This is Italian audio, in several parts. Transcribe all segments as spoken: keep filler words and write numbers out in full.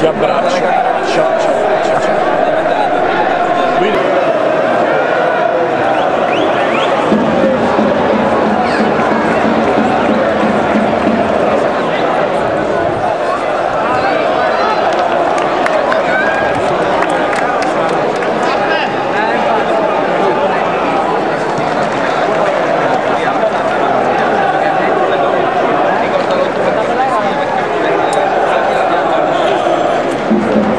Ti abbraccio. Ciao, ciao, ciao, ciao. Guido. Thank you.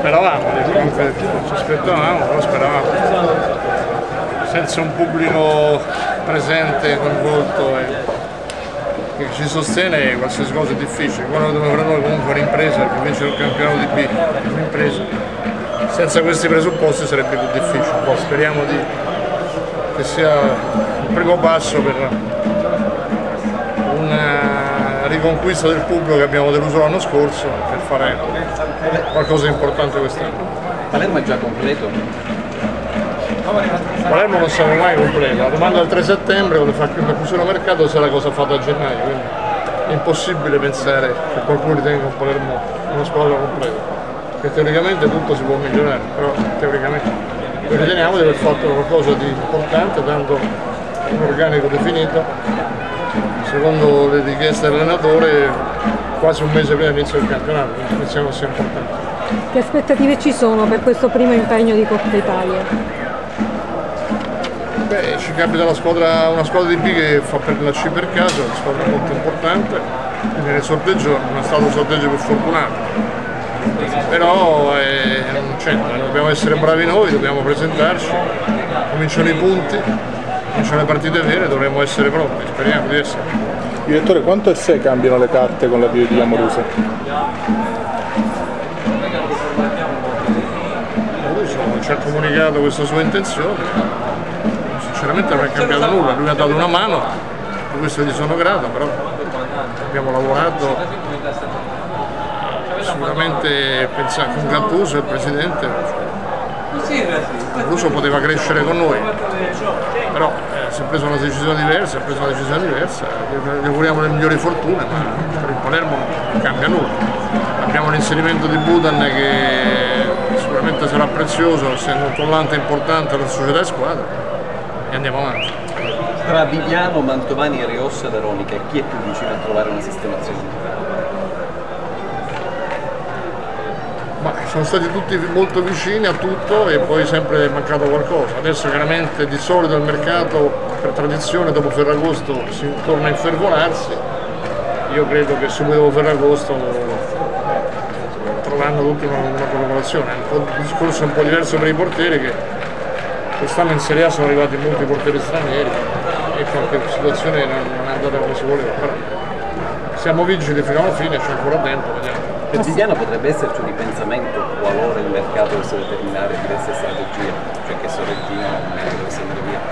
speravamo, comunque ci aspettavamo, però speravamo. Senza un pubblico presente, coinvolto e che ci sostiene, qualsiasi cosa è difficile. Quando per noi comunque un'impresa, per vincere il campionato di B, un'impresa, senza questi presupposti sarebbe più difficile. Poi speriamo di, che sia il primo passo per una riconquista del pubblico che abbiamo deluso l'anno scorso, per fare qualcosa di importante quest'anno. Palermo è già completo? Palermo non siamo mai completi, la domanda del tre settembre quando fa la chiusura mercato sarà cosa fatta a gennaio, quindi è impossibile pensare che qualcuno ritenga un Palermo una squadra completa, che teoricamente tutto si può migliorare, però teoricamente noi riteniamo di aver fatto qualcosa di importante dando un organico definito, secondo le richieste dell'allenatore quasi un mese prima dell'inizio del campionato, quindi pensiamo sia importante. Che aspettative ci sono per questo primo impegno di Coppa Italia? Beh, ci capita la squadra, una squadra di B che fa per la C per caso, una squadra molto importante, quindi nel sorteggio non è stato un sorteggio più fortunato, però eh, non c'è, dobbiamo essere bravi noi, dobbiamo presentarci, cominciano i punti, cominciano le partite vere, dovremo essere pronti, speriamo di essere. Direttore, quanto e se cambiano le carte con l'avvio di Amoruso? Amoruso ci ha comunicato questa sua intenzione. Sinceramente non è cambiato nulla, lui mi ha dato una mano, di questo gli sono grato, però abbiamo lavorato sicuramente pensato con Gattuso, il presidente. Russo poteva crescere con noi, però eh, si è preso una decisione diversa, ha preso una decisione diversa, gli auguriamo le migliori fortune, ma per il Palermo non cambia nulla. Abbiamo l'inserimento di Budan che sicuramente sarà prezioso, essendo un collante importante alla società e squadra. E andiamo avanti. Tra Viviano, Mantovani, Riossa e Veronica, chi è più vicino a trovare una sistemazione? Ma sono stati tutti molto vicini a tutto e poi sempre è mancato qualcosa. Adesso chiaramente di solito il mercato per tradizione dopo Ferragosto si torna a infervorarsi. Io credo che subito dopo Ferragosto troveranno tutti una, una collaborazione. Il discorso è un po' diverso per i portieri che quest'anno in Serie A sono arrivati molti portieri stranieri e qualche situazione non, non è andata come si voleva, però siamo vigili fino alla fine, c'è ancora tempo, vediamo. Per Viviano potrebbe esserci un ripensamento qualora il mercato dovesse determinare diverse strategie, cioè che Sorrentino dovesse andare via?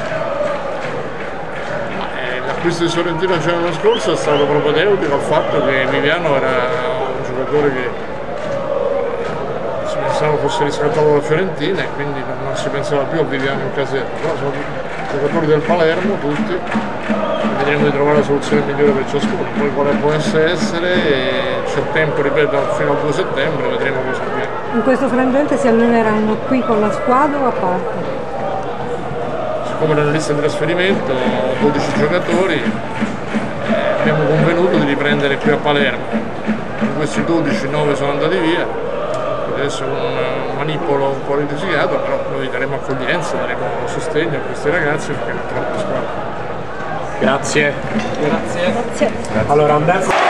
Eh, L'acquisto di Sorrentino l'anno scorso è stato propedeutico al fatto che Viviano era un giocatore che si pensava fosse riscattato dalla Fiorentina e quindi non si pensava più a Viviano in casetto, però sono giocatori del Palermo tutti, vedremo di trovare la soluzione migliore per ciascuno, poi quale può essere, c'è tempo, ripeto, fino al due settembre, vedremo cosa avviene. In questo frangente si alleneranno qui con la squadra o a parte? Siccome nella lista di trasferimento dodici giocatori, eh, abbiamo convenuto di riprendere qui a Palermo, di questi dodici nove sono andati via. Adesso è un manipolo un po' risicato, però noi daremo accoglienza, daremo sostegno a questi ragazzi perché non è troppo squadra. Grazie. Grazie. Allora, Andrea...